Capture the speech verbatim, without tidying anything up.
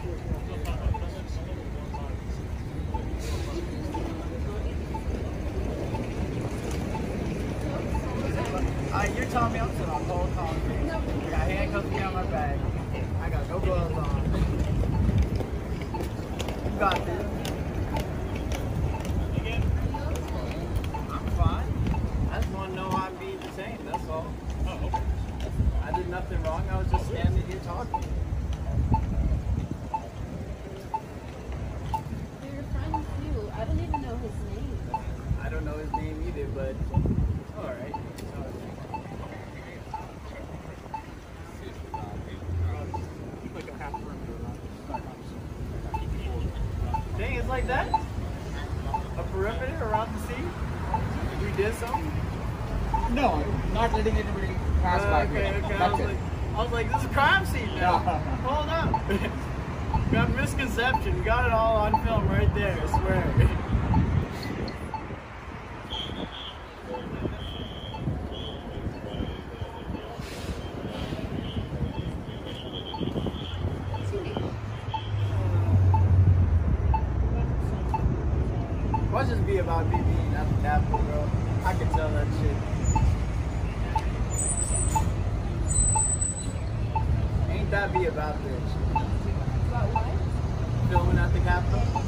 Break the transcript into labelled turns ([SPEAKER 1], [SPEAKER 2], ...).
[SPEAKER 1] Uh, you're telling me I'm sitting on cold concrete. I got handcuffs me on my back. I got no gloves on. You got this. I'm fine. I just want to know how I'm being detained, that's all. Oh, okay. I did nothing wrong. I was just standing here talking.
[SPEAKER 2] They're your friends too. I don't even know his name.
[SPEAKER 1] I don't know his name either, but alright. Dang, it's like that? A perimeter around the scene? We did something?
[SPEAKER 3] No, not letting anybody pass
[SPEAKER 1] Uh,
[SPEAKER 3] by.
[SPEAKER 1] okay,
[SPEAKER 3] here.
[SPEAKER 1] okay. I
[SPEAKER 3] That's
[SPEAKER 1] was,
[SPEAKER 3] it.
[SPEAKER 1] like, I was like, this is a crime scene now. Hold up. We got misconception. We got it all on film right there, I swear. Why just be about me being at the Capitol, bro? I can tell that shit. Ain't that be about this?
[SPEAKER 2] About what?
[SPEAKER 1] Filming at the Capitol?